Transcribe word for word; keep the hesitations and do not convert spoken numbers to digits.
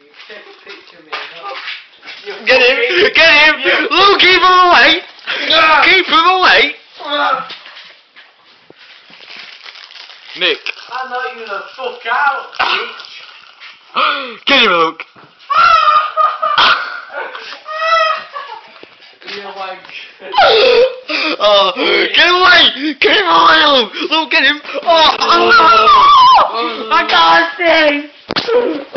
Take a picture of me. No. Get him! Get him! Yeah. Luke, keep him away! Yeah. Keep him away! Nick. I'm not even the fuck out, bitch. Get him, Luke! You wank. Oh, get him away! Get him away, Luke! Luke, get him! Oh, oh, no! I can't see!